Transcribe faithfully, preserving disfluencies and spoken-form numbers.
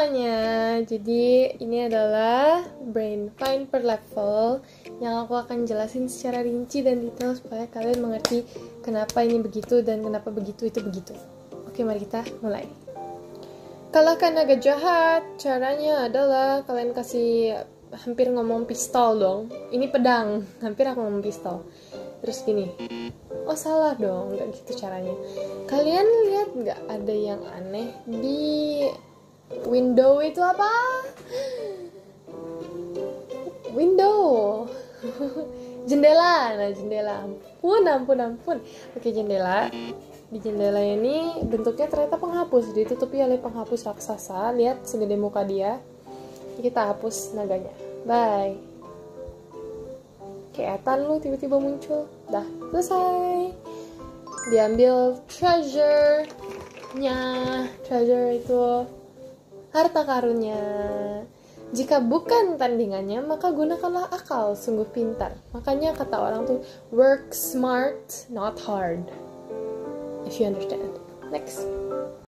semuanya, jadi ini adalah brain find per level yang aku akan jelasin secara rinci dan detail supaya kalian mengerti kenapa ini begitu dan kenapa begitu itu begitu. Oke, mari kita mulai. Kalahkan naga jahat, caranya adalah kalian kasih, hampir ngomong pistol dong. Ini pedang, hampir aku ngomong pistol. Terus gini, oh salah dong, nggak gitu caranya. Kalian lihat nggak ada yang aneh di window itu apa? Window. Jendela, nah jendela. Ampun, ampun, ampun. Oke, jendela. Di jendela ini bentuknya ternyata penghapus, ditutupi oleh penghapus raksasa. Lihat segede muka dia. Kita hapus naganya. Bye. Kelihatan lu tiba-tiba muncul. Dah, selesai. Diambil treasure-nya. Treasure itu harta karunnya. Jika bukan tandingannya, maka gunakanlah akal, sungguh pintar. Makanya kata orang tuh, work smart, not hard. If you understand. Next.